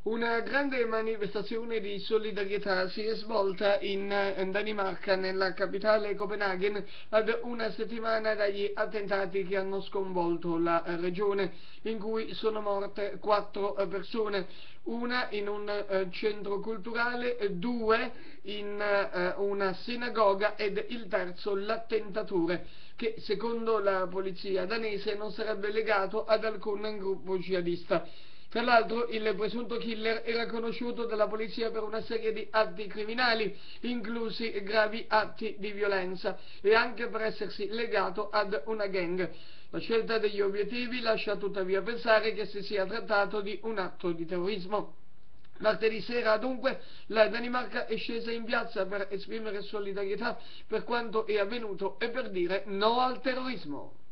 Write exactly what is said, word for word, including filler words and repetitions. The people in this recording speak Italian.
Una grande manifestazione di solidarietà si è svolta in eh, Danimarca, nella capitale Copenaghen, ad una settimana dagli attentati che hanno sconvolto la eh, regione, in cui sono morte quattro eh, persone, una in un eh, centro culturale, eh, due in eh, una sinagoga ed il terzo l'attentatore, che secondo la polizia danese non sarebbe legato ad alcun gruppo jihadista. Tra l'altro il presunto killer era conosciuto dalla polizia per una serie di atti criminali, inclusi gravi atti di violenza, e anche per essersi legato ad una gang. La scelta degli obiettivi lascia tuttavia pensare che si sia trattato di un atto di terrorismo. Martedì sera, dunque, la Danimarca è scesa in piazza per esprimere solidarietà per quanto è avvenuto e per dire no al terrorismo.